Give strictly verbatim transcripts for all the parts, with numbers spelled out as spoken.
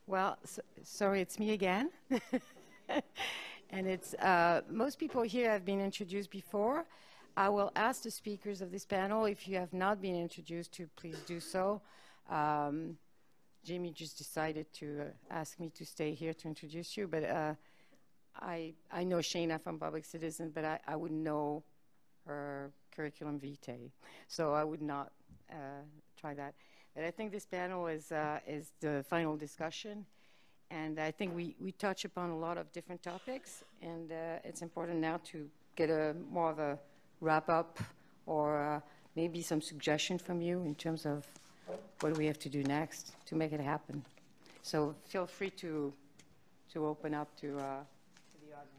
Well, so, sorry, it's me again. And it's, uh, most people here have been introduced before. I will ask the speakers of this panel, if you have not been introduced, to please do so. Um, Jamie just decided to uh, ask me to stay here to introduce you, but uh, I, I know Shanna from Public Citizen, but I, I wouldn't know her curriculum vitae, so I would not uh, try that. But I think this panel is, uh, is the final discussion, and I think we, we touch upon a lot of different topics, and uh, it's important now to get a more of a wrap-up or uh, maybe some suggestion from you in terms of what we have to do next to make it happen. So feel free to, to open up to, uh, to the audience.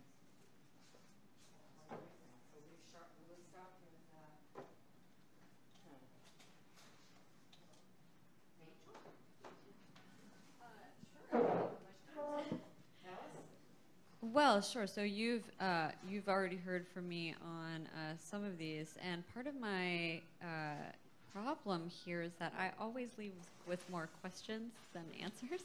Well, sure. So you've uh, you've already heard from me on uh, some of these, and part of my uh, problem here is that I always leave with more questions than answers.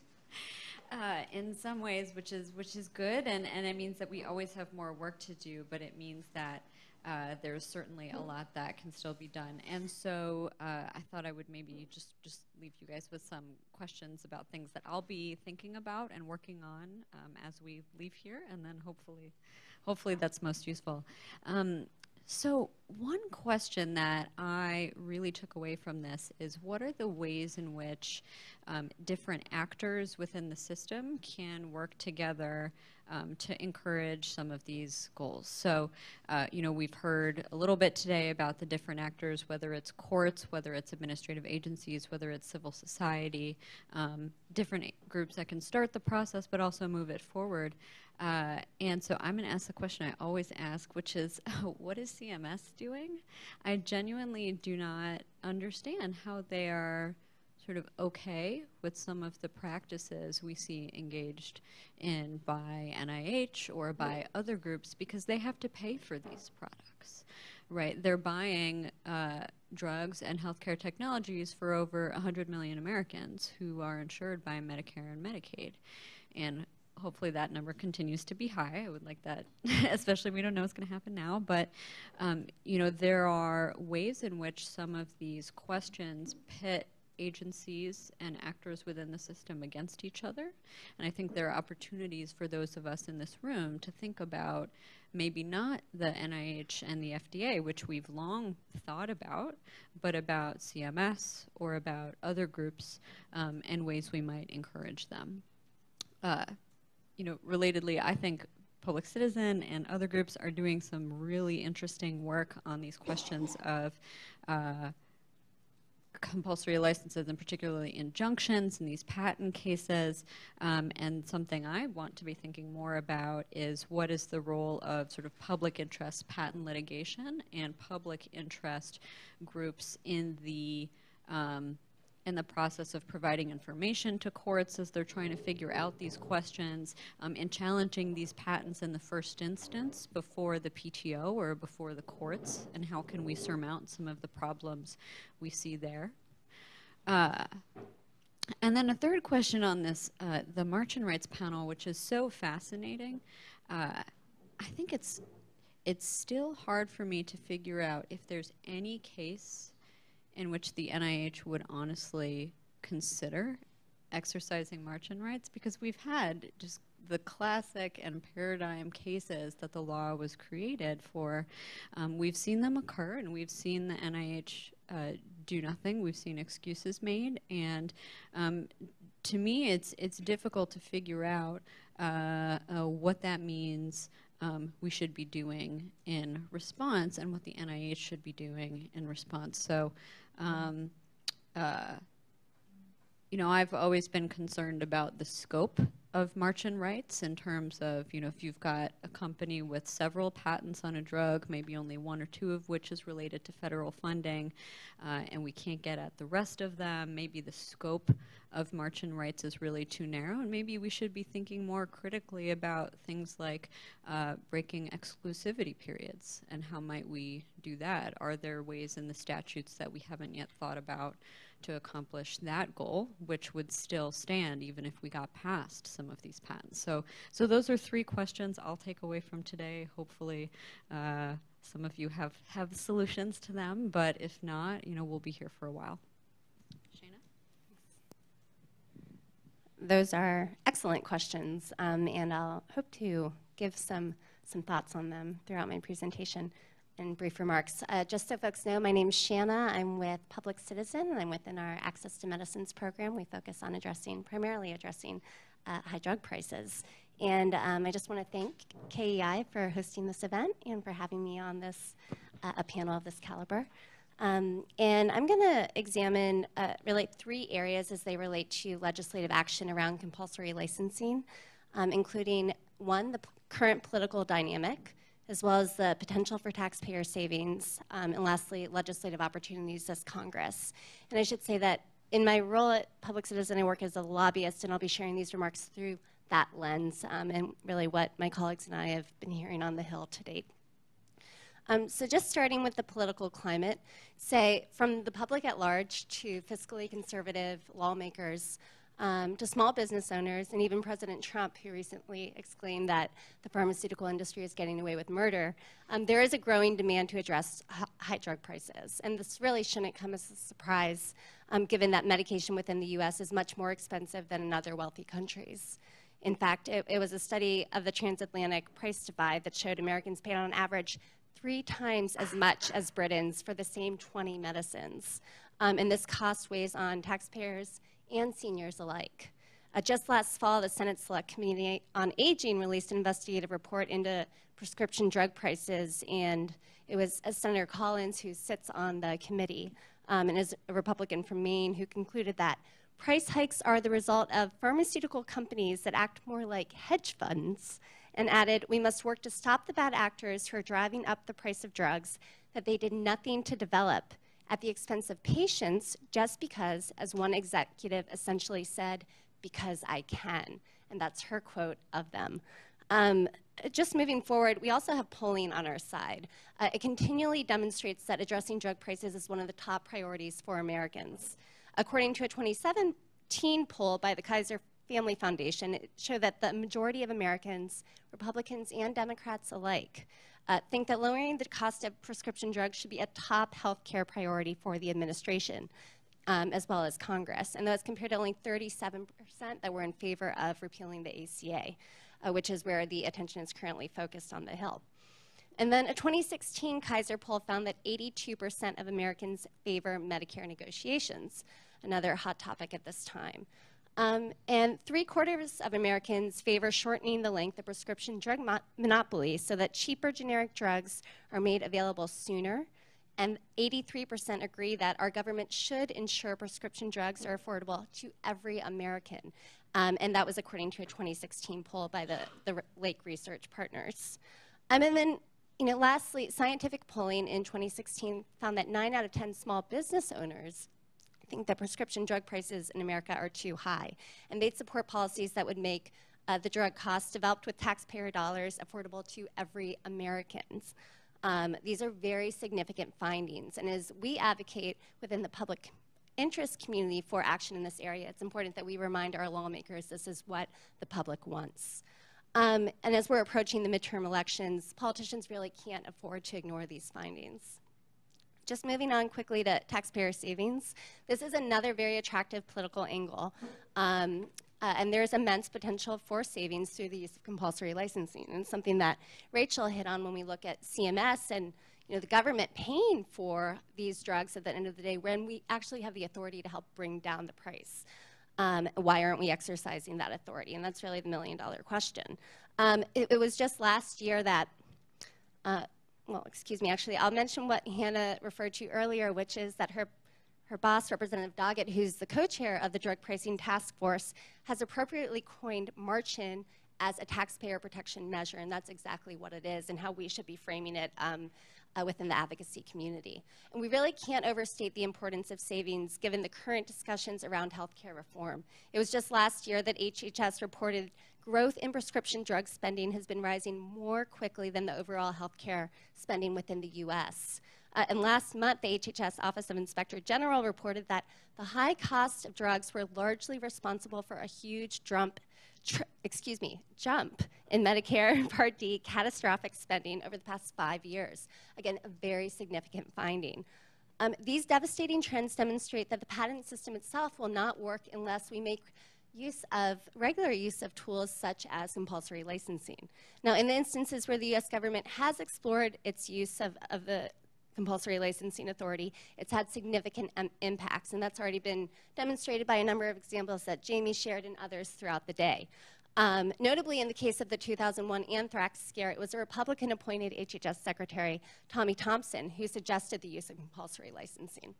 uh, in some ways, which is which is good, and and it means that we always have more work to do. But it means that uh, there's certainly a lot that can still be done. And so uh, I thought I would maybe just just leave you guys with some questions about things that I'll be thinking about and working on um, as we leave here, and then hopefully, hopefully that's most useful. Um, so one question that I really took away from this is, what are the ways in which um, different actors within the system can work together um, to encourage some of these goals? So, uh, you know, we've heard a little bit today about the different actors, whether it's courts, whether it's administrative agencies, whether it's civil society, um, different groups that can start the process but also move it forward. Uh, and so I'm going to ask the question I always ask, which is, what is C M S doing? I genuinely do not understand how they are sort of okay with some of the practices we see engaged in by N I H or by other groups, because they have to pay for these products, right? They're buying uh, drugs and healthcare technologies for over one hundred million Americans who are insured by Medicare and Medicaid. And hopefully that number continues to be high. I would like that, especially we don't know what's going to happen now. But, um, you know, there are ways in which some of these questions pit agencies and actors within the system against each other. And I think there are opportunities for those of us in this room to think about maybe not the N I H and the F D A, which we've long thought about, but about C M S or about other groups um, and ways we might encourage them. Uh, you know, relatedly, I think Public Citizen and other groups are doing some really interesting work on these questions of uh, compulsory licenses, and particularly injunctions in these patent cases. Um, and something I want to be thinking more about is, what is the role of sort of public interest patent litigation and public interest groups in the um, in the process of providing information to courts as they're trying to figure out these questions, um, and challenging these patents in the first instance before the P T O or before the courts, and how can we surmount some of the problems we see there. Uh, and then a third question on this, uh, the March-in Rights panel, which is so fascinating. Uh, I think it's, it's still hard for me to figure out if there's any case in which the N I H would honestly consider exercising March-in rights, because we've had just the classic and paradigm cases that the law was created for. Um, we've seen them occur, and we've seen the N I H uh, do nothing. We've seen excuses made, and um, to me, it's it's difficult to figure out uh, uh, what that means. Um, we should be doing in response, and what the N I H should be doing in response. So, um, uh, you know, I've always been concerned about the scope of Marchand rights in terms of, you know, if you've got a company with several patents on a drug, maybe only one or two of which is related to federal funding, uh, and we can't get at the rest of them, maybe the scope of Marchand rights is really too narrow, and maybe we should be thinking more critically about things like uh, breaking exclusivity periods, and how might we do that? Are there ways in the statutes that we haven't yet thought about to accomplish that goal, which would still stand even if we got past some of these patents? So, so those are three questions I'll take away from today. Hopefully, uh, some of you have, have solutions to them, but if not, you know, we'll be here for a while. Shanna? Those are excellent questions, um, and I'll hope to give some, some thoughts on them throughout my presentation and brief remarks. Uh, just so folks know, my name's Shanna. I'm with Public Citizen, and I'm within our Access to Medicines program. We focus on addressing, primarily addressing uh, high drug prices. And um, I just want to thank K E I for hosting this event and for having me on this, uh, a panel of this caliber. Um, and I'm going to examine, uh, relate three areas as they relate to legislative action around compulsory licensing, um, including one, the p current political dynamic, as well as the potential for taxpayer savings, um, and lastly, legislative opportunities as Congress. And I should say that in my role at Public Citizen, I work as a lobbyist, and I'll be sharing these remarks through that lens, um, and really what my colleagues and I have been hearing on the Hill to date. Um, so just starting with the political climate, say from the public at large to fiscally conservative lawmakers, Um, to small business owners, and even President Trump, who recently exclaimed that the pharmaceutical industry is getting away with murder, um, there is a growing demand to address high drug prices. And this really shouldn't come as a surprise, um, given that medication within the U S is much more expensive than in other wealthy countries. In fact, it, it was a study of the transatlantic price divide that showed Americans paid on average three times as much as Britons for the same twenty medicines. Um, and this cost weighs on taxpayers and seniors alike. Uh, just last fall, the Senate Select Committee on Aging released an investigative report into prescription drug prices, and it was uh, Senator Collins, who sits on the committee, um, and is a Republican from Maine, who concluded that price hikes are the result of pharmaceutical companies that act more like hedge funds, and added, we must work to stop the bad actors who are driving up the price of drugs that they did nothing to develop at the expense of patients, just because, as one executive essentially said, because I can. And that's her quote of them. Um, just moving forward, we also have polling on our side. Uh, it continually demonstrates that addressing drug prices is one of the top priorities for Americans. According to a twenty seventeen poll by the Kaiser Family Foundation, it showed that the majority of Americans, Republicans and Democrats alike, Uh, think that lowering the cost of prescription drugs should be a top health care priority for the administration, um, as well as Congress. And that's compared to only thirty-seven percent that were in favor of repealing the A C A, uh, which is where the attention is currently focused on the Hill. And then a twenty sixteen Kaiser poll found that eighty-two percent of Americans favor Medicare negotiations, another hot topic at this time. Um, and three quarters of Americans favor shortening the length of prescription drug mo monopoly so that cheaper generic drugs are made available sooner. And eighty-three percent agree that our government should ensure prescription drugs are affordable to every American. Um, and that was according to a twenty sixteen poll by the, the Lake Research Partners. Um, and then, you know, lastly, scientific polling in twenty sixteen found that nine out of ten small business owners think that prescription drug prices in America are too high, and they'd support policies that would make uh, the drug costs developed with taxpayer dollars affordable to every American. Um, these are very significant findings, and as we advocate within the public interest community for action in this area, it's important that we remind our lawmakers this is what the public wants. Um, and as we're approaching the midterm elections, politicians really can't afford to ignore these findings. Just moving on quickly to taxpayer savings. This is another very attractive political angle. Um, uh, and there's immense potential for savings through the use of compulsory licensing. And it's something that Rachel hit on when we look at C M S and you know, the government paying for these drugs at the end of the day when we actually have the authority to help bring down the price. Um, why aren't we exercising that authority? And that's really the million dollar question. Um, it, it was just last year that uh, well, excuse me, actually, I'll mention what Hannah referred to earlier, which is that her, her boss, Representative Doggett, who's the co-chair of the Drug Pricing Task Force, has appropriately coined march-in as a taxpayer protection measure, and that's exactly what it is and how we should be framing it um, uh, within the advocacy community. And we really can't overstate the importance of savings given the current discussions around healthcare reform. It was just last year that H H S reported growth in prescription drug spending has been rising more quickly than the overall healthcare spending within the U S. Uh, and last month, the H H S Office of Inspector General reported that the high cost of drugs were largely responsible for a huge jump, tr excuse me, jump in Medicare Part D catastrophic spending over the past five years. Again, a very significant finding. Um, these devastating trends demonstrate that the patent system itself will not work unless we make use of regular use of tools such as compulsory licensing. Now, in the instances where the U S government has explored its use of, of the compulsory licensing authority, it's had significant um, impacts, and that's already been demonstrated by a number of examples that Jamie shared and others throughout the day. Um, notably, in the case of the two thousand one anthrax scare, it was a Republican-appointed H H S Secretary, Tommy Thompson, who suggested the use of compulsory licensing.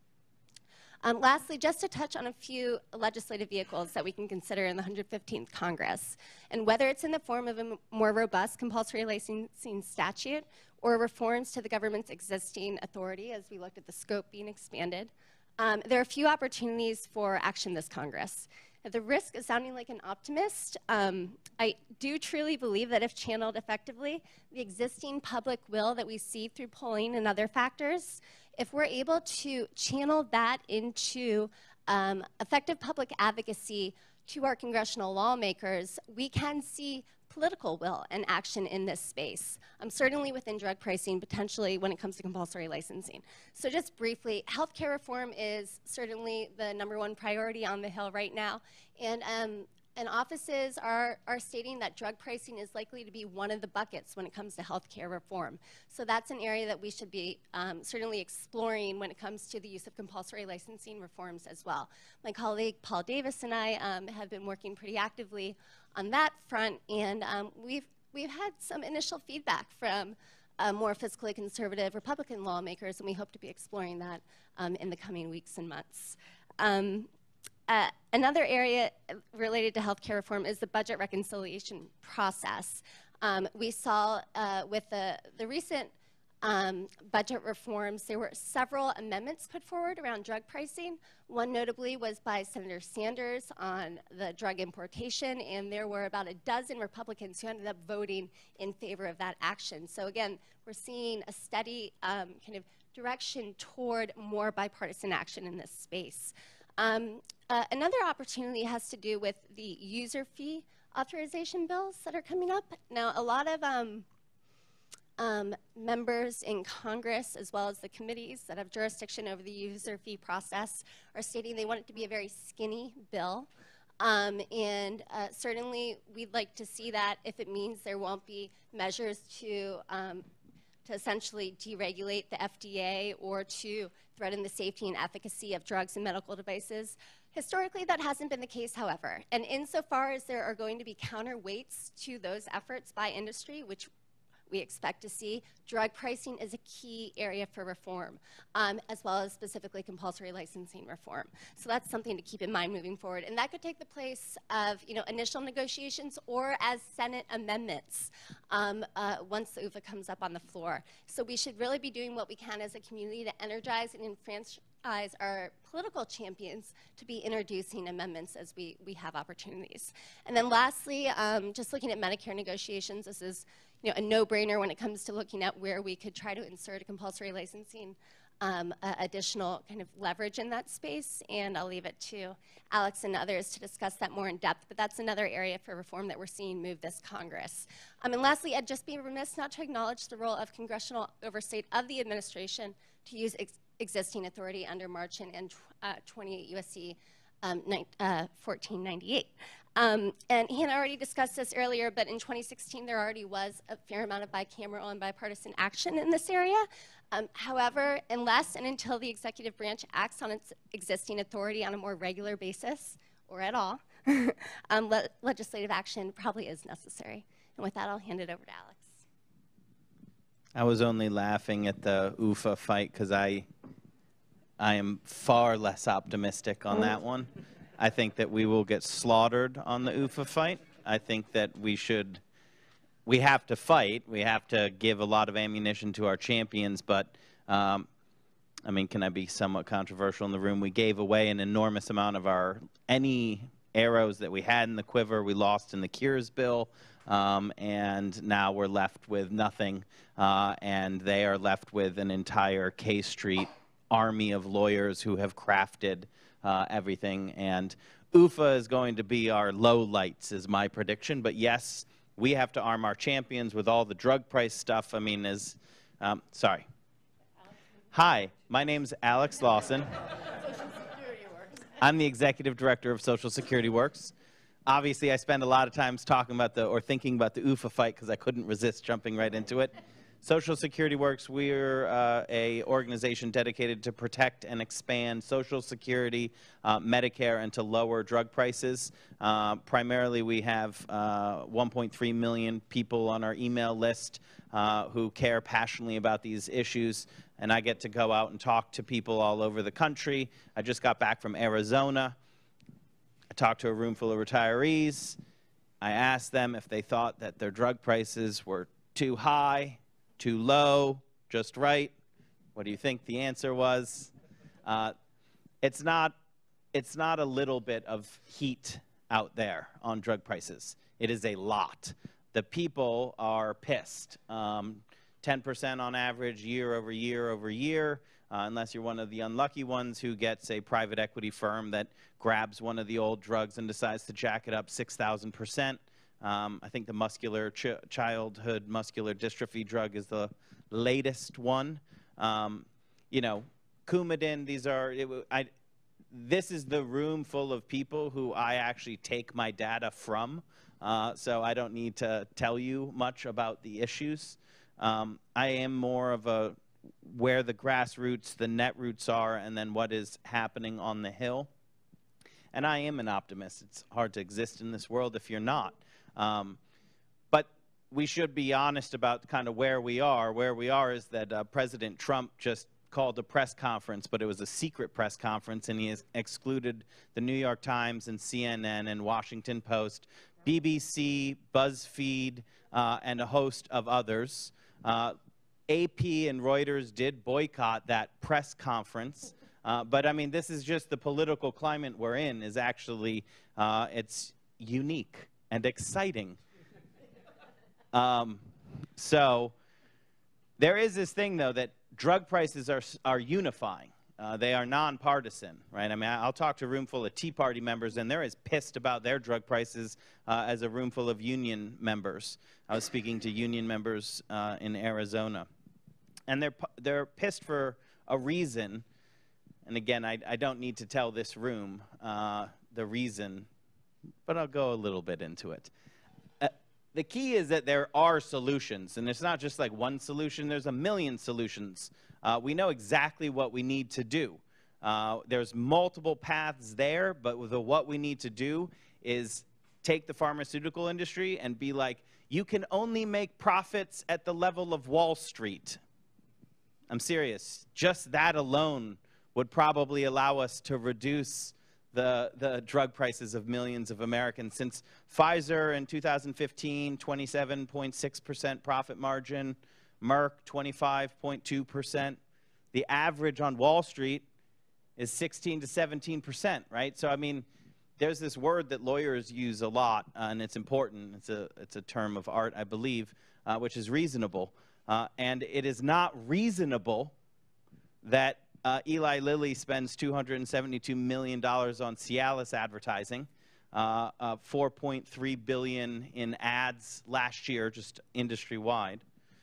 Um, lastly, just to touch on a few legislative vehicles that we can consider in the one hundred fifteenth Congress, and whether it's in the form of a more robust compulsory licensing statute or reforms to the government's existing authority, as we looked at the scope being expanded, um, there are a few opportunities for action this Congress. At the risk of sounding like an optimist, um, I do truly believe that if channeled effectively, the existing public will that we see through polling and other factors, if we're able to channel that into um, effective public advocacy to our congressional lawmakers, we can see political will and action in this space, um, certainly within drug pricing, potentially when it comes to compulsory licensing. So just briefly, healthcare reform is certainly the number one priority on the Hill right now, and um, And offices are, are stating that drug pricing is likely to be one of the buckets when it comes to healthcare reform. So that's an area that we should be um, certainly exploring when it comes to the use of compulsory licensing reforms as well. My colleague Paul Davis and I um, have been working pretty actively on that front, and um, we've, we've had some initial feedback from uh, more fiscally conservative Republican lawmakers, and we hope to be exploring that um, in the coming weeks and months. Um, Uh, another area related to healthcare reform is the budget reconciliation process. Um, we saw uh, with the, the recent um, budget reforms, there were several amendments put forward around drug pricing. One notably was by Senator Sanders on the drug importation, and there were about a dozen Republicans who ended up voting in favor of that action. So again, we're seeing a steady um, kind of direction toward more bipartisan action in this space. Um, uh, another opportunity has to do with the user fee authorization bills that are coming up. Now, a lot of um, um, members in Congress, as well as the committees that have jurisdiction over the user fee process, are stating they want it to be a very skinny bill. Um, and uh, certainly, we'd like to see that if it means there won't be measures to um, to essentially deregulate the F D A or to threaten the safety and efficacy of drugs and medical devices. Historically, that hasn't been the case, however. And insofar as there are going to be counterweights to those efforts by industry, which we expect to see, drug pricing is a key area for reform, um, as well as specifically compulsory licensing reform. So that's something to keep in mind moving forward. And that could take the place of you know, initial negotiations or as Senate amendments um, uh, once the U F A comes up on the floor. So we should really be doing what we can as a community to energize and enfranchise our political champions to be introducing amendments as we, we have opportunities. And then lastly, um, just looking at Medicare negotiations, this is you know, a no-brainer when it comes to looking at where we could try to insert a compulsory licensing um, uh, additional kind of leverage in that space, and I'll leave it to Alex and others to discuss that more in depth, but that's another area for reform that we're seeing move this Congress. Um, and lastly, I'd just be remiss not to acknowledge the role of congressional oversight of the administration to use ex existing authority under March-in and uh, twenty-eight U S C um, uh, fourteen ninety-eight. Um, and he had already discussed this earlier, but in twenty sixteen, there already was a fair amount of bicameral and bipartisan action in this area. Um, however, unless and until the executive branch acts on its existing authority on a more regular basis, or at all, um, le legislative action probably is necessary. And with that, I'll hand it over to Alex. I was only laughing at the U F A fight because I I am far less optimistic on that one. I think that we will get slaughtered on the U F A fight. I think that we should, we have to fight. We have to give a lot of ammunition to our champions, but, um, I mean, can I be somewhat controversial in the room? We gave away an enormous amount of our, any arrows that we had in the quiver. We lost in the Cures bill, um, and now we're left with nothing, uh, and they are left with an entire K Street army of lawyers who have crafted uh, everything, and U F A is going to be our low lights is my prediction. But yes, we have to arm our champions with all the drug price stuff. I mean, as um, sorry. Hi, my name's Alex Lawson. I'm the executive director of Social Security Works. Obviously, I spend a lot of times talking about the or thinking about the U F A fight because I couldn't resist jumping right into it. Social Security Works, we're uh, a organization dedicated to protect and expand Social Security, uh, Medicare, and to lower drug prices. Uh, primarily, we have uh, one point three million people on our email list uh, who care passionately about these issues, and I get to go out and talk to people all over the country. I just got back from Arizona. I talked to a room full of retirees. I asked them if they thought that their drug prices were too high, too low, just right. What do you think the answer was? Uh, it's not, it's not a little bit of heat out there on drug prices. It is a lot. The people are pissed. Um, ten percent on average year over year over year, uh, unless you're one of the unlucky ones who gets a private equity firm that grabs one of the old drugs and decides to jack it up six thousand percent. Um, I think the muscular ch childhood muscular dystrophy drug is the latest one. Um, you know, Coumadin, these are, it, I, this is the room full of people who I actually take my data from, uh, so I don't need to tell you much about the issues. Um, I am more of a where the grassroots, the net roots are, and then what is happening on the Hill. And I am an optimist. It's hard to exist in this world if you're not. Um, but we should be honest about kind of where we are. Where we are is that uh, President Trump just called a press conference, but it was a secret press conference, and he has excluded the New York Times and C N N and Washington Post, B B C, BuzzFeed, uh, and a host of others. Uh, A P and Reuters did boycott that press conference. Uh, but, I mean, this is just the political climate we're in is actually, uh, it's unique and exciting. Um, so there is this thing, though, that drug prices are, are unifying. Uh, they are nonpartisan, right? I mean, I'll talk to a room full of Tea Party members, and they're as pissed about their drug prices uh, as a room full of union members. I was speaking to union members uh, in Arizona. And they're, they're pissed for a reason. And again, I, I don't need to tell this room uh, the reason, but I'll go a little bit into it. Uh, the key is that there are solutions, and it's not just like one solution. There's a million solutions. Uh, we know exactly what we need to do. Uh, there's multiple paths there, but the, what we need to do is take the pharmaceutical industry and be like, you can only make profits at the level of Wall Street. I'm serious. Just that alone would probably allow us to reduce the, the drug prices of millions of Americans. Since Pfizer in two thousand fifteen, twenty-seven point six percent profit margin, Merck, twenty-five point two percent. The average on Wall Street is sixteen to seventeen percent, right? So, I mean, there's this word that lawyers use a lot, uh, and it's important. It's a, it's a term of art, I believe, uh, which is reasonable. Uh, and it is not reasonable that Uh, Eli Lilly spends two hundred seventy-two million dollars on Cialis advertising, uh, uh, four point three billion dollars in ads last year, just industry-wide.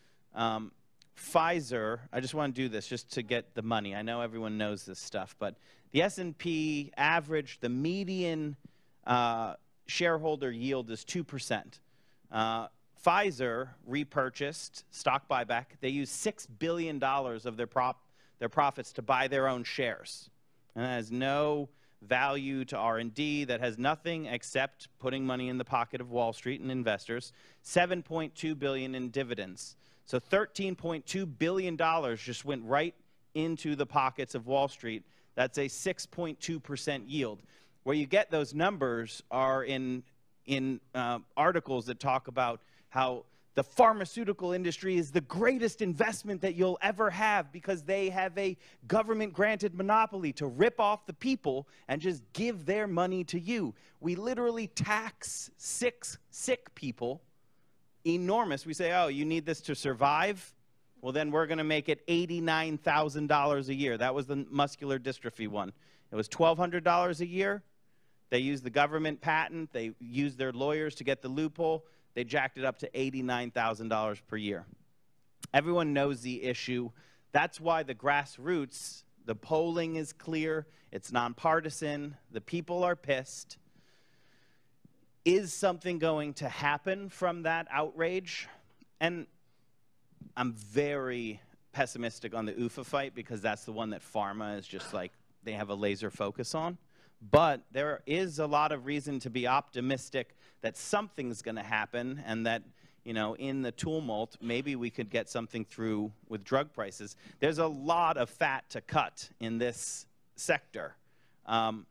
Um, Pfizer, I just want to do this just to get the money. I know everyone knows this stuff, but the S and P average, the median uh, shareholder yield is two percent. Uh, Pfizer repurchased, stock buyback, they used six billion dollars of their prop their profits to buy their own shares. And that has no value to R and D, that has nothing except putting money in the pocket of Wall Street and investors. seven point two billion dollars in dividends. So thirteen point two billion dollars just went right into the pockets of Wall Street. That's a six point two percent yield. Where you get those numbers are in, in uh, articles that talk about how the pharmaceutical industry is the greatest investment that you'll ever have because they have a government-granted monopoly to rip off the people and just give their money to you. We literally tax sick, sick people enormous. We say, oh, you need this to survive? Well, then we're going to make it eighty-nine thousand dollars a year. That was the muscular dystrophy one. It was twelve hundred dollars a year. They used the government patent. They used their lawyers to get the loophole. They jacked it up to eighty-nine thousand dollars per year. Everyone knows the issue. That's why the grassroots, the polling is clear. It's nonpartisan. The people are pissed. Is something going to happen from that outrage? And I'm very pessimistic on the U F A fight because that's the one that pharma is just like, they have a laser focus on. But there is a lot of reason to be optimistic that something's going to happen and that, you know, in the tumult, maybe we could get something through with drug prices. There's a lot of fat to cut in this sector. Um,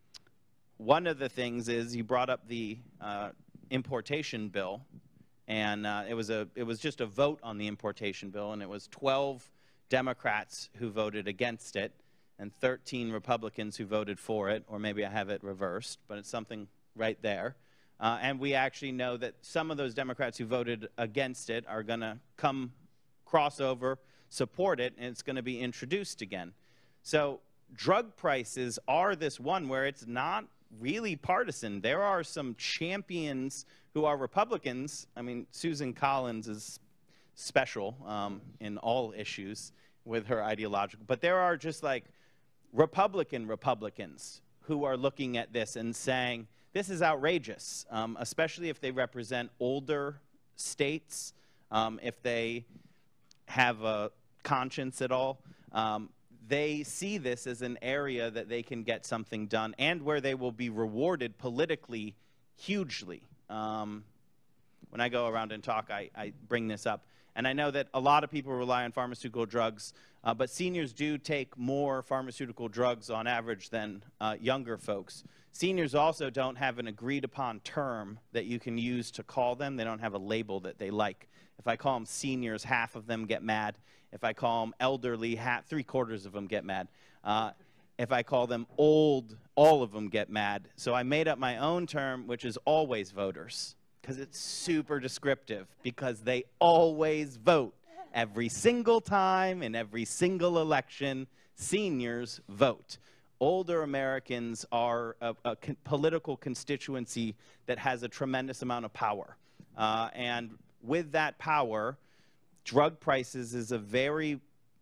one of the things is you brought up the uh, importation bill, and uh, it was a it was just a vote on the importation bill, and it was twelve Democrats who voted against it and thirteen Republicans who voted for it, or maybe I have it reversed, but it's something right there. Uh, and we actually know that some of those Democrats who voted against it are going to come cross over, support it, and it's going to be introduced again. So drug prices are this one where it's not really partisan. There are some champions who are Republicans. I mean, Susan Collins is special um, in all issues with her ideological, but there are just like Republican Republicans who are looking at this and saying, this is outrageous, um, especially if they represent older states, um, if they have a conscience at all. Um, they see this as an area that they can get something done and where they will be rewarded politically hugely. Um, when I go around and talk, I, I bring this up. And I know that a lot of people rely on pharmaceutical drugs, uh, but seniors do take more pharmaceutical drugs on average than uh, younger folks. Seniors also don't have an agreed-upon term that you can use to call them. They don't have a label that they like. If I call them seniors, half of them get mad. If I call them elderly, half, three-quarters of them get mad. Uh, if I call them old, all of them get mad. So I made up my own term, which is always voters, because it's super descriptive, because they always vote. Every single time, in every single election, seniors vote. Older Americans are a, a con political constituency that has a tremendous amount of power. Uh, and with that power, drug prices is a very,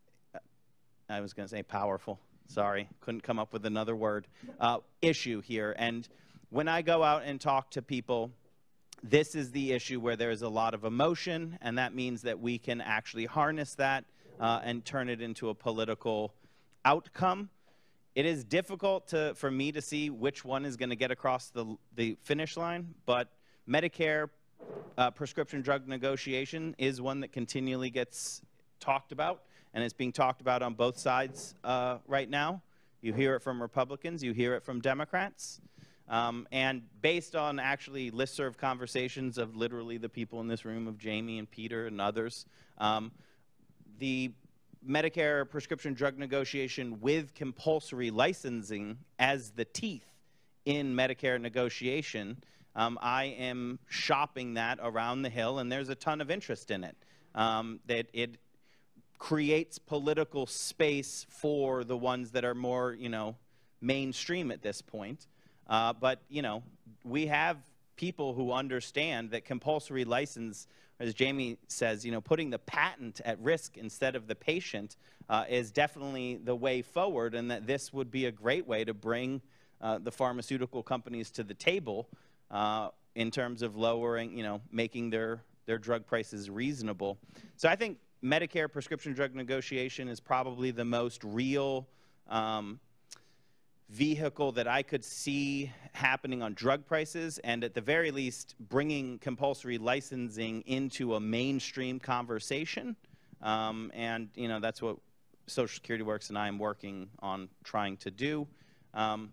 I was going to say powerful, sorry, couldn't come up with another word, uh, issue here. And when I go out and talk to people, this is the issue where there is a lot of emotion, and that means that we can actually harness that uh, and turn it into a political outcome. It is difficult to, for me to see which one is going to get across the, the finish line, but Medicare uh, prescription drug negotiation is one that continually gets talked about, and it's being talked about on both sides uh, right now. You hear it from Republicans, you hear it from Democrats. Um, and based on actually listserv conversations of literally the people in this room, of Jamie and Peter and others, um, the Medicare prescription drug negotiation with compulsory licensing as the teeth in Medicare negotiation, um, I am shopping that around the Hill, and there's a ton of interest in it. Um, that it creates political space for the ones that are more, you know, mainstream at this point. Uh, but, you know, we have people who understand that compulsory license, as Jamie says, you know, putting the patent at risk instead of the patient uh, is definitely the way forward, and that this would be a great way to bring uh, the pharmaceutical companies to the table uh, in terms of lowering, you know, making their, their drug prices reasonable. So I think Medicare prescription drug negotiation is probably the most real um, vehicle that I could see happening on drug prices, and at the very least bringing compulsory licensing into a mainstream conversation. Um, and you know, that's what Social Security Works and I am working on trying to do. Um,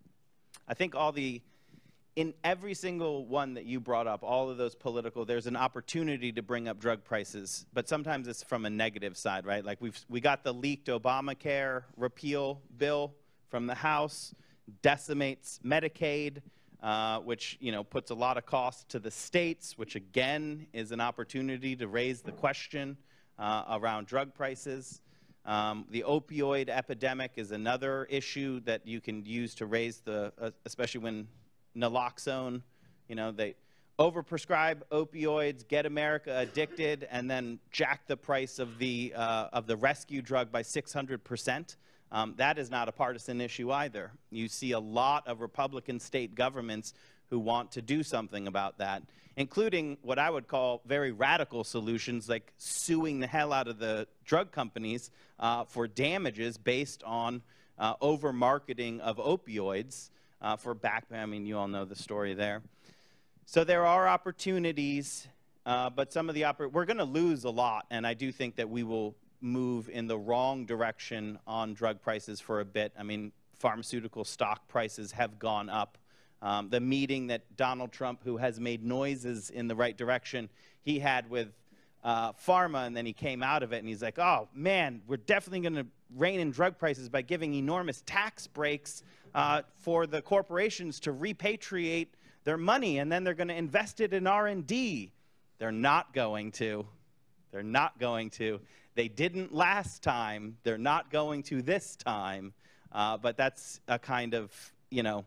I think all the, in every single one that you brought up, all of those political, there's an opportunity to bring up drug prices, but sometimes it's from a negative side, right? Like we've, we got the leaked Obamacare repeal bill from the House, decimates Medicaid, uh, which, you know, puts a lot of cost to the states, which again is an opportunity to raise the question uh, around drug prices. Um, the opioid epidemic is another issue that you can use to raise the, uh, especially when naloxone, you know, they overprescribe opioids, get America addicted, and then jack the price of the, uh, of the rescue drug by six hundred percent. Um, that is not a partisan issue either. You see a lot of Republican state governments who want to do something about that, including what I would call very radical solutions like suing the hell out of the drug companies uh, for damages based on uh, over-marketing of opioids uh, for back, I mean, you all know the story there. So there are opportunities, uh, but some of the, oppor we're gonna lose a lot, and I do think that we will move in the wrong direction on drug prices for a bit. I mean, pharmaceutical stock prices have gone up. Um, the meeting that Donald Trump, who has made noises in the right direction, he had with uh, pharma, and then he came out of it, and he's like, oh, man, we're definitely going to rein in drug prices by giving enormous tax breaks uh, for the corporations to repatriate their money, and then they're going to invest it in R and D. They're not going to. They're not going to. They didn't last time. They're not going to this time. Uh, but that's a kind of, you know,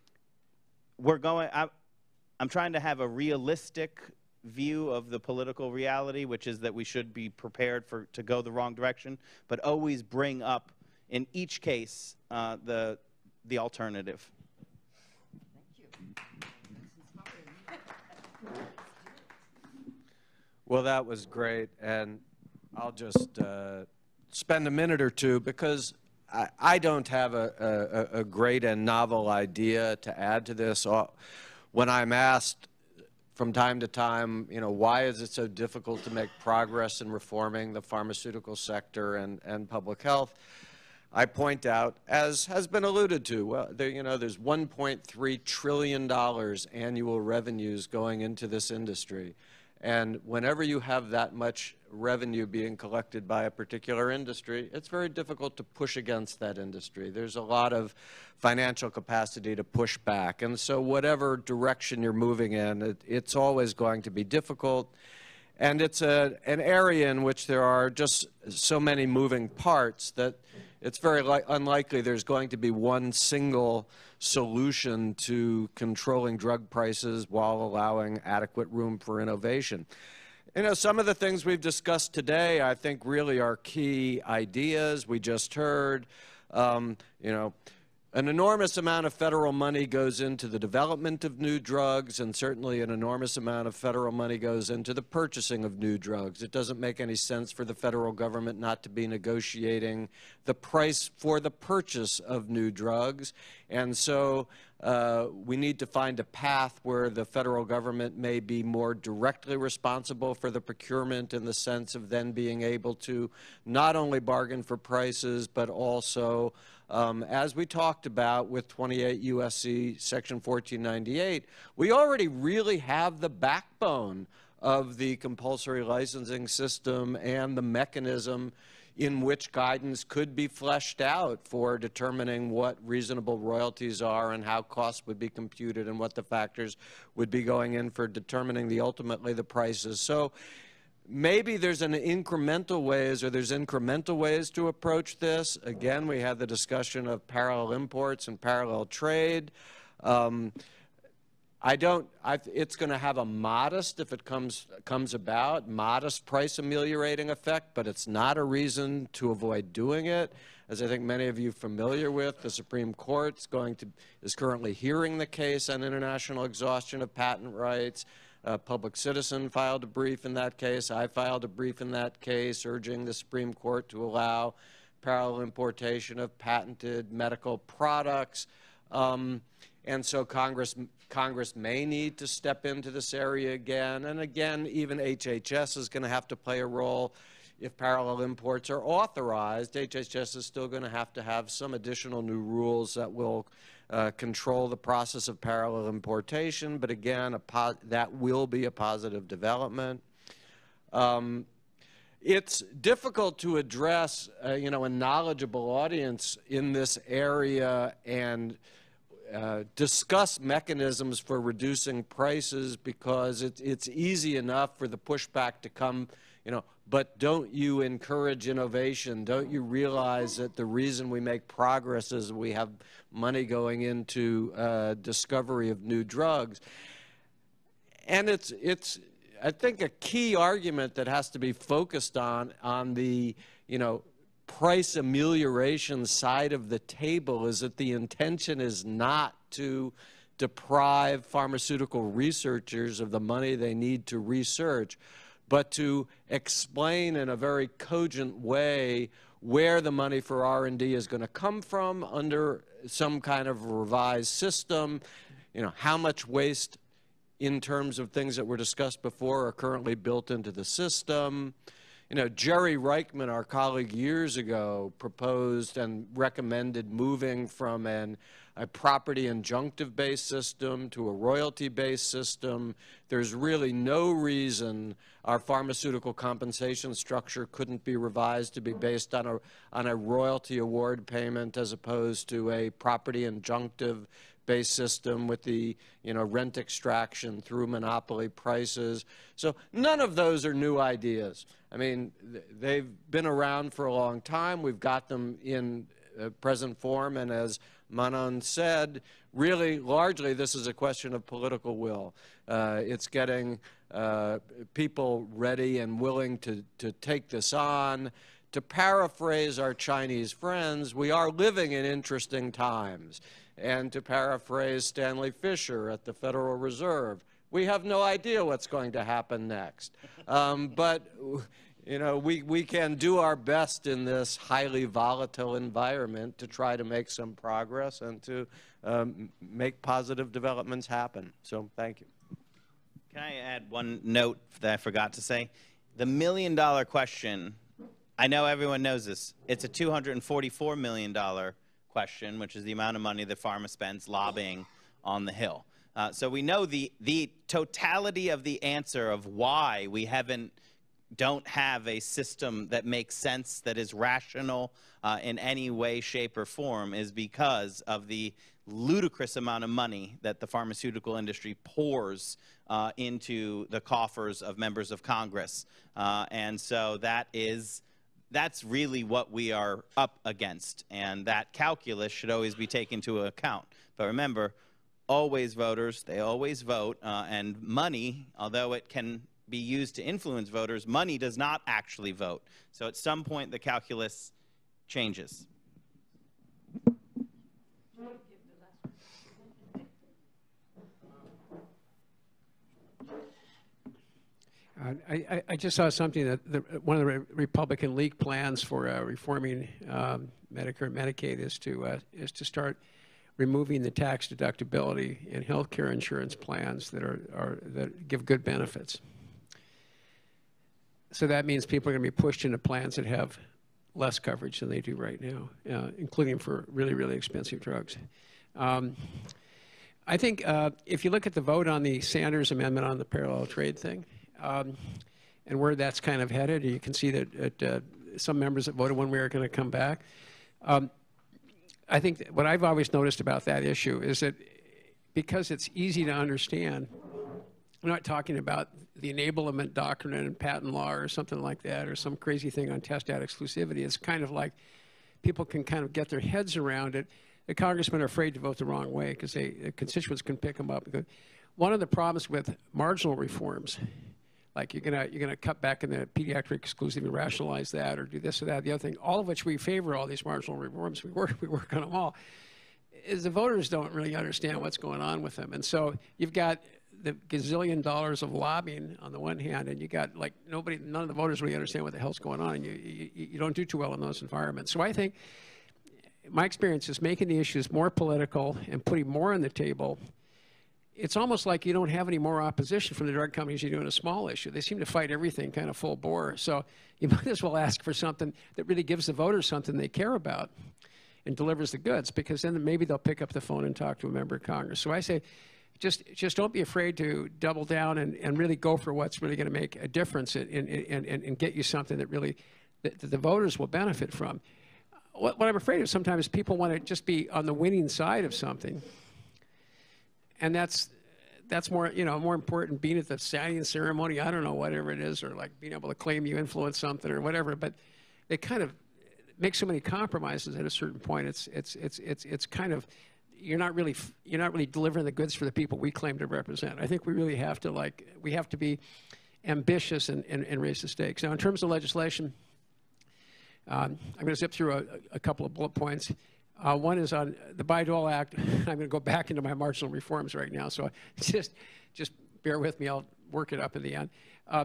we're going, I, I'm trying to have a realistic view of the political reality, which is that we should be prepared for to go the wrong direction, but always bring up, in each case, uh, the, the alternative. Well, that was great, and I'll just uh, spend a minute or two because I, I don't have a, a, a great and novel idea to add to this. When I'm asked from time to time, you know, why is it so difficult to make progress in reforming the pharmaceutical sector and, and public health, I point out, as has been alluded to, well, there, you know, there's one point three trillion dollars annual revenues going into this industry. And whenever you have that much revenue being collected by a particular industry, it's very difficult to push against that industry. There's a lot of financial capacity to push back. And so whatever direction you're moving in, it, it's always going to be difficult. And it's a, an area in which there are just so many moving parts that it's very li- unlikely there's going to be one single solution to controlling drug prices while allowing adequate room for innovation. You know, some of the things we've discussed today, I think, really are key ideas. We just heard, um, you know, an enormous amount of federal money goes into the development of new drugs, and certainly an enormous amount of federal money goes into the purchasing of new drugs. It doesn't make any sense for the federal government not to be negotiating the price for the purchase of new drugs. And so uh, we need to find a path where the federal government may be more directly responsible for the procurement in the sense of then being able to not only bargain for prices, but also Um, as we talked about with twenty-eight U S C section fourteen ninety-eight, we already really have the backbone of the compulsory licensing system and the mechanism in which guidance could be fleshed out for determining what reasonable royalties are and how costs would be computed and what the factors would be going in for determining the ultimately the prices. So maybe there's an incremental ways, or there's incremental ways to approach this. Again, we had the discussion of parallel imports and parallel trade. Um, I don't, I've, it's going to have a modest, if it comes, comes about, modest price ameliorating effect, but it's not a reason to avoid doing it. As I think many of you are familiar with, the Supreme Court's going to, is currently hearing the case on international exhaustion of patent rights. Uh, Public Citizen filed a brief in that case. I filed a brief in that case urging the Supreme Court to allow parallel importation of patented medical products. Um, and so Congress, Congress may need to step into this area again. And again, even H H S is going to have to play a role. if parallel imports are authorized, H H S is still going to have to have some additional new rules that will uh, control the process of parallel importation. But again, a po that will be a positive development. Um, it's difficult to address, uh, you know, a knowledgeable audience in this area and uh, discuss mechanisms for reducing prices, because it, it's easy enough for the pushback to come, you know, but don't you encourage innovation? Don't you realize that the reason we make progress is we have money going into uh, discovery of new drugs? And it's, it's, I think, a key argument that has to be focused on, on the, you know, price amelioration side of the table is that the intention is not to deprive pharmaceutical researchers of the money they need to research, but to explain in a very cogent way where the money for R and D is going to come from under some kind of revised system, you know, how much waste in terms of things that were discussed before are currently built into the system. You know, Jerry Reichman, our colleague years ago, proposed and recommended moving from an, a property injunctive-based system to a royalty-based system. There's really no reason our pharmaceutical compensation structure couldn't be revised to be based on a, on a royalty award payment as opposed to a property injunctive based system with the, you know, rent extraction through monopoly prices. So none of those are new ideas. I mean, they've been around for a long time. We've got them in uh, present form, and as Manon said, really, largely, this is a question of political will. Uh, it's getting uh, people ready and willing to, to take this on. To paraphrase our Chinese friends, we are living in interesting times. And to paraphrase Stanley Fischer at the Federal Reserve, we have no idea what's going to happen next. Um, but, you know, we, we can do our best in this highly volatile environment to try to make some progress and to um, make positive developments happen. So thank you. Can I add one note that I forgot to say? The million dollar question, I know everyone knows this, it's a two hundred forty-four million dollar question, which is the amount of money that pharma spends lobbying on the Hill. Uh, so we know the, the totality of the answer of why we haven't, don't have a system that makes sense, that is rational uh, in any way, shape, or form is because of the ludicrous amount of money that the pharmaceutical industry pours uh, into the coffers of members of Congress. Uh, and so that is That's really what we are up against, and that calculus should always be taken into account. But remember, always voters, they always vote, uh, and money, although it can be used to influence voters, money does not actually vote. So at some point, the calculus changes. Uh, I, I just saw something that the, one of the re Republican league plans for uh, reforming um, Medicare and Medicaid is to uh, is to start removing the tax deductibility in health care insurance plans that are, are that give good benefits. So that means people are going to be pushed into plans that have less coverage than they do right now, uh, including for really really expensive drugs. Um, I think uh, if you look at the vote on the Sanders amendment on the parallel trade thing. Um, and where that's kind of headed, you can see that it, uh, some members that voted one way are going to come back. Um, I think that what I've always noticed about that issue is that because it's easy to understand, we're not talking about the enablement doctrine and patent law or something like that, or some crazy thing on test ad exclusivity. It's kind of like people can kind of get their heads around it. The congressmen are afraid to vote the wrong way because they, the constituents can pick them up. One of the problems with marginal reforms, like you're gonna you're gonna cut back in the pediatric exclusive and rationalize that, or do this or that, the other thing. All of which we favor all these marginal reforms. We work we work on them all. Is the voters don't really understand what's going on with them, and so you've got the gazillion dollars of lobbying on the one hand, and you got like nobody, none of the voters really understand what the hell's going on, and you you, you don't do too well in those environments. So I think my experience is making the issues more political and putting more on the table it's almost like you don't have any more opposition from the drug companies you do in a small issue. They seem to fight everything kind of full bore. So you might as well ask for something that really gives the voters something they care about and delivers the goods, because then maybe they'll pick up the phone and talk to a member of Congress. So I say, just just don't be afraid to double down and, and really go for what's really going to make a difference and, and, and, and get you something that really that, that the voters will benefit from. What, what I'm afraid of sometimes is people want to just be on the winning side of something. And that's that's more, you know, more important being at the signing ceremony, I don't know, whatever it is, or like being able to claim you influenced something or whatever. But they kind of make so many compromises at a certain point. It's it's it's it's it's kind of you're not really you're not really delivering the goods for the people we claim to represent. I think we really have to like we have to be ambitious and, and, and raise the stakes. Now, in terms of legislation, um, I'm going to zip through a, a couple of bullet points. Uh, one is on the Bayh-Dole Act. I'm going to go back into my marginal reforms right now, so just just bear with me. I'll work it up in the end. Uh,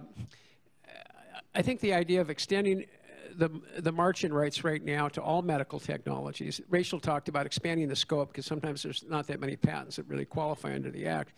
I think the idea of extending the the march-in rights right now to all medical technologies. Rachel talked about expanding the scope because sometimes there's not that many patents that really qualify under the Act.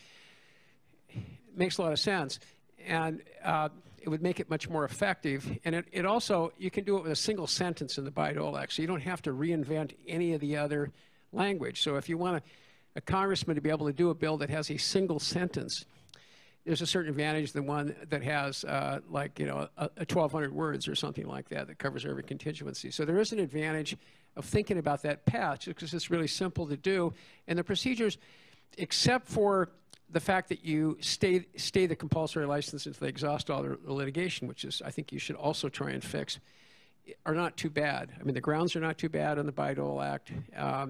It makes a lot of sense, and uh, it would make it much more effective. And it, it also, you can do it with a single sentence in the Bayh-Dole Act, so you don't have to reinvent any of the other language. So if you want a, a congressman to be able to do a bill that has a single sentence, there's a certain advantage than one that has uh, like, you know, a, a twelve hundred words or something like that that covers every constituency. So there is an advantage of thinking about that path because it's really simple to do. And the procedures, except for the fact that you stay, stay the compulsory license until they exhaust all the litigation, which is, I think you should also try and fix, are not too bad. I mean, the grounds are not too bad on the Bayh-Dole Act. Um,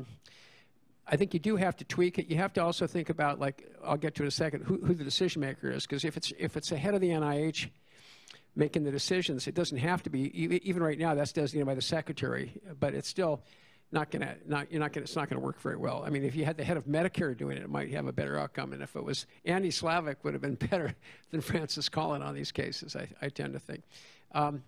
I think you do have to tweak it. You have to also think about, like, I'll get to it in a second, who, who the decision maker is, because if it's, if it's the head of the N I H making the decisions, it doesn't have to be, even right now, that's designated by the secretary, but it's still not going to, not, you're not going to, it's not going to work very well. I mean, if you had the head of Medicare doing it, it might have a better outcome. And if it was Andy Slavic, would have been better than Francis Collin on these cases, I, I tend to think. Um,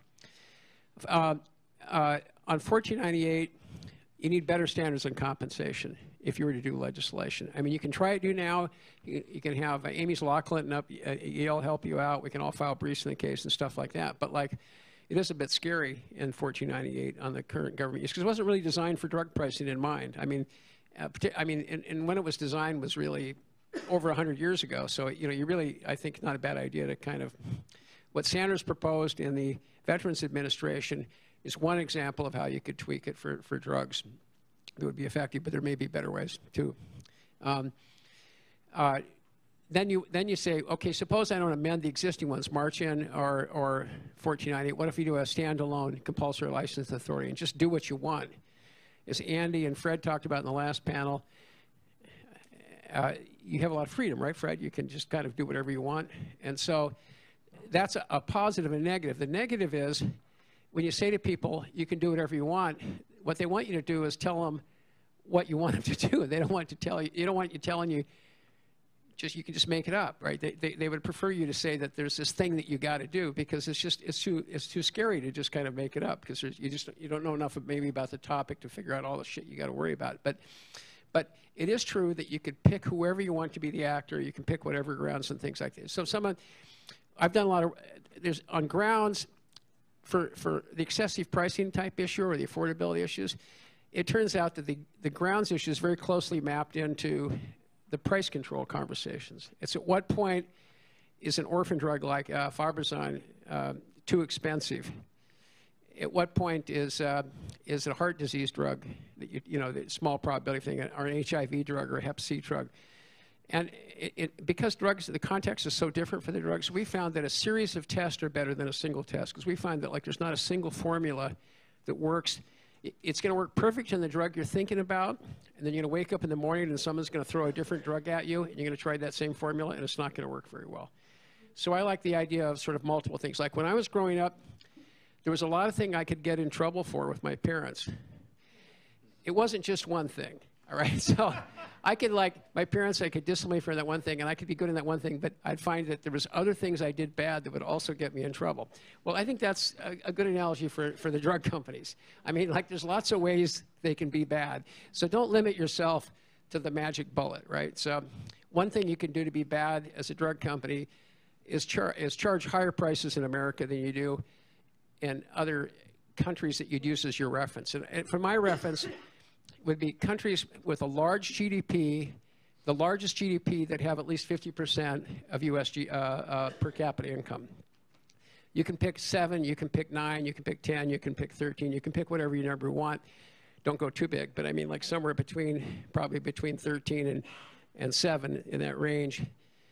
uh, uh, on fourteen ninety-eight, you need better standards on compensation if you were to do legislation. I mean, you can try it do now. You, you can have uh, Amy's Law Clinton up at Yale help you out. We can all file briefs in the case and stuff like that. But like, it is a bit scary in fourteen ninety-eight on the current government use because it wasn't really designed for drug pricing in mind. I mean, uh, I mean, and, and when it was designed was really over one hundred years ago. So, you know, you really, I think, not a bad idea to kind of, what Sanders proposed in the Veterans Administration is one example of how you could tweak it for, for drugs that would be effective, but there may be better ways too. Um, uh, Then you, then you say, okay, suppose I don't amend the existing ones, march-in or, or fourteen ninety-eight. What if you do a standalone compulsory license authority and just do what you want? As Andy and Fred talked about in the last panel, uh, you have a lot of freedom, right, Fred? You can just kind of do whatever you want. And so that's a, a positive and negative. The negative is when you say to people, you can do whatever you want, what they want you to do is tell them what you want them to do. They don't want to tell you, you don't want you telling you, just you can just make it up, right? They, they, they would prefer you to say that there's this thing that you got to do because it's just it's too it's too scary to just kind of make it up because you just you don't know enough of maybe about the topic to figure out all the shit you got to worry about. But but it is true that you could pick whoever you want to be the actor. You can pick whatever grounds and things like this. So someone, I've done a lot of there's on grounds for for the excessive pricing type issue or the affordability issues. It turns out that the the grounds issue is very closely mapped into the price control conversations. It's at what point is an orphan drug like uh, Farbazon uh, too expensive? At what point is uh, is a heart disease drug, that you, you know, the small probability thing, or an H I V drug or a hep C drug? And it, it, because drugs, the context is so different for the drugs, we found that a series of tests are better than a single test because we find that like there's not a single formula that works. It's going to work perfect in the drug you're thinking about, and then you're going to wake up in the morning and someone's going to throw a different drug at you, and you're going to try that same formula, and it's not going to work very well. So I like the idea of sort of multiple things. Like when I was growing up, there was a lot of things I could get in trouble for with my parents. It wasn't just one thing, all right? So I could, like, my parents, I could discipline me for that one thing, and I could be good in that one thing, but I'd find that there was other things I did bad that would also get me in trouble. Well, I think that's a, a good analogy for, for the drug companies. I mean, like, there's lots of ways they can be bad. So don't limit yourself to the magic bullet, right? So one thing you can do to be bad as a drug company is, char is charge higher prices in America than you do in other countries that you'd use as your reference. And, and for my reference would be countries with a large G D P, the largest G D P that have at least fifty percent of U S G, uh, uh, per capita income. You can pick seven, you can pick nine, you can pick ten, you can pick thirteen, you can pick whatever you number want. Don't go too big, but I mean like somewhere between, probably between thirteen and, and seven in that range.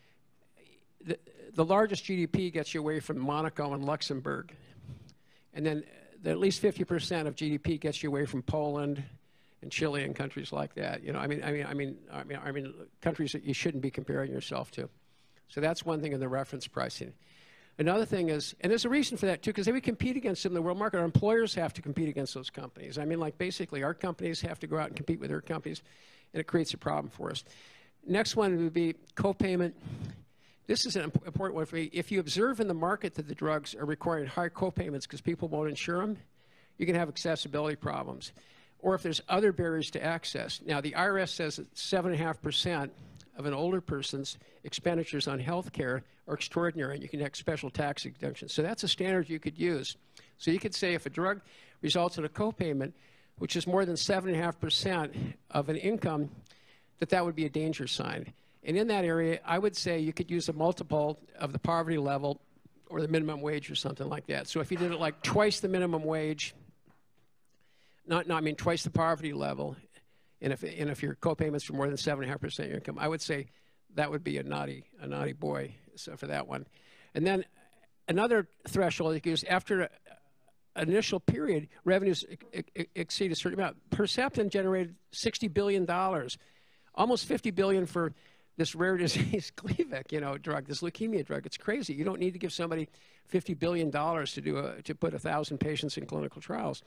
The, the largest G D P gets you away from Monaco and Luxembourg. And then the, at least fifty percent of G D P gets you away from Poland and Chile and countries like that. You know, I mean, I mean, I mean, I mean, I mean, countries that you shouldn't be comparing yourself to. So that's one thing in the reference pricing. Another thing is, and there's a reason for that too, because they would compete against them in the world market. Our employers have to compete against those companies. I mean, like basically our companies have to go out and compete with their companies, and it creates a problem for us. Next one would be co-payment. This is an important one for me. If you observe in the market that the drugs are requiring high co-payments because people won't insure them, you can have accessibility problems. Or if there's other barriers to access. Now, the I R S says that seven point five percent of an older person's expenditures on health care are extraordinary, and you can have special tax exemptions. So that's a standard you could use. So you could say if a drug results in a co-payment, which is more than seven point five percent of an income, that that would be a danger sign. And in that area, I would say you could use a multiple of the poverty level or the minimum wage or something like that. So if you did it like twice the minimum wage, not, no, I mean twice the poverty level, and if, and if your co-payments were more than seven point five percent of your income, I would say that would be a naughty, a naughty boy so for that one. And then another threshold you could use after a, an initial period, revenues exceed a certain amount. Herceptin generated sixty billion dollars, almost fifty billion dollars for this rare disease Gleevec, you know, drug, this leukemia drug. It's crazy. You don't need to give somebody fifty billion dollars to do a, to put a thousand patients in clinical trials.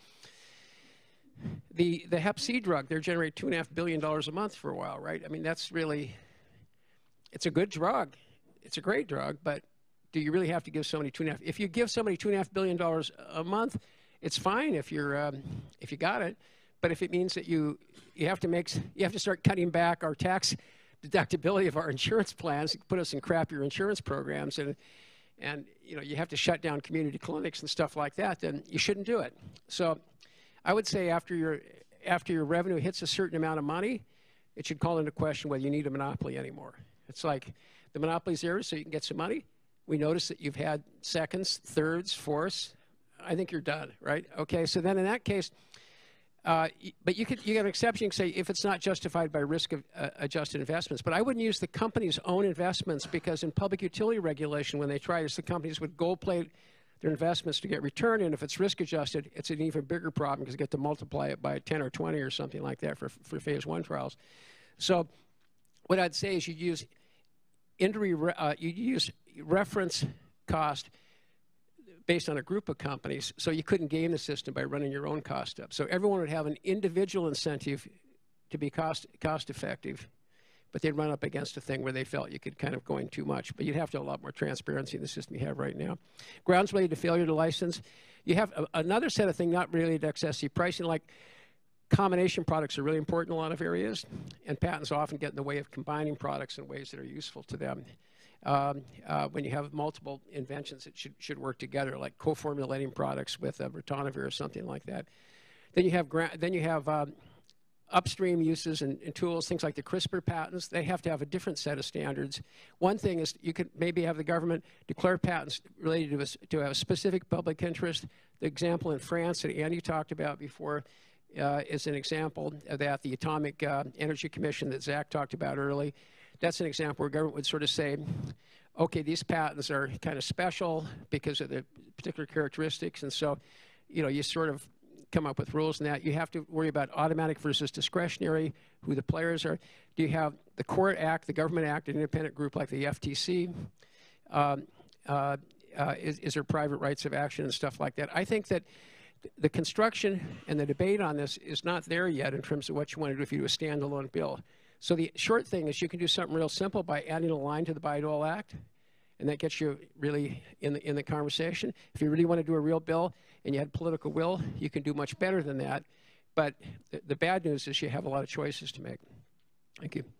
The the Hep C drug, they're generating two and a half billion dollars a month for a while, right? I mean, that's really, it's a good drug. It's a great drug, but do you really have to give somebody two and a half? If you give somebody two and a half billion dollars a month, it's fine if you're um, if you got it, but if it means that you you have to make you have to start cutting back our tax deductibility of our insurance plans, put us in crappier insurance programs, and and you know you have to shut down community clinics and stuff like that, then you shouldn't do it. So I would say after your after your revenue hits a certain amount of money, it should call into question whether you need a monopoly anymore. It's like the monopoly's there so you can get some money. We notice that you've had seconds, thirds, fourths. I think you're done, right? Okay, so then in that case, Uh, but you could you get an exception. You can say if it's not justified by risk of uh, adjusted investments. But I wouldn't use the company's own investments, because in public utility regulation, when they try this, the companies would gold plate their investments to get return. And if it's risk adjusted, it's an even bigger problem because you get to multiply it by ten or twenty or something like that for for phase one trials. So what I'd say is you use injury uh, you use reference cost based on a group of companies, so you couldn't game the system by running your own cost up. So everyone would have an individual incentive to be cost cost effective, but they'd run up against a thing where they felt you could kind of go in too much. But you'd have to have a lot more transparency in the system you have right now. Grounds related to failure to license. You have a, another set of things not related to excessive pricing, like combination products are really important in a lot of areas, and patents often get in the way of combining products in ways that are useful to them. Um, uh, when you have multiple inventions that should, should work together, like co-formulating products with uh, ritonavir or something like that. Then you have, gra then you have um, upstream uses and, and tools, things like the CRISPR patents. They have to have a different set of standards. One thing is you could maybe have the government declare patents related to a, to a specific public interest. The example in France that Andy talked about before uh, is an example of that. The Atomic uh, Energy Commission that Zach talked about early. That's an example where government would sort of say, okay, these patents are kind of special because of the particular characteristics, and so, you know, you sort of come up with rules in that. You have to worry about automatic versus discretionary, who the players are. Do you have the court act, the government act, an independent group like the F T C? Um, uh, uh, is, is there private rights of action and stuff like that? I think that the construction and the debate on this is not there yet in terms of what you want to do if you do a standalone bill. So the short thing is you can do something real simple by adding a line to the Bayh-Dole Act, and that gets you really in the, in the conversation. If you really want to do a real bill and you had political will, you can do much better than that. But the, the bad news is you have a lot of choices to make. Thank you.